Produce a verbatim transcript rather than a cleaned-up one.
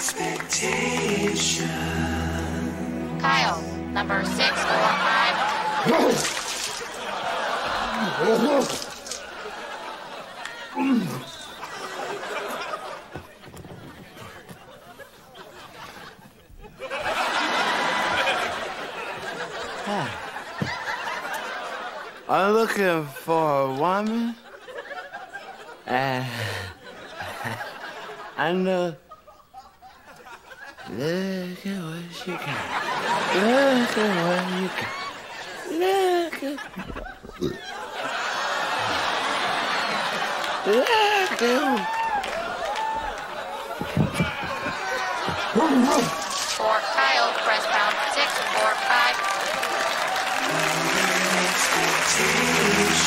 Kyle, number six four five. I'm looking for a woman. Uh, I know. Look at what she got. Look at what you got. Look at. Look at. For Kyle, press pound six four five.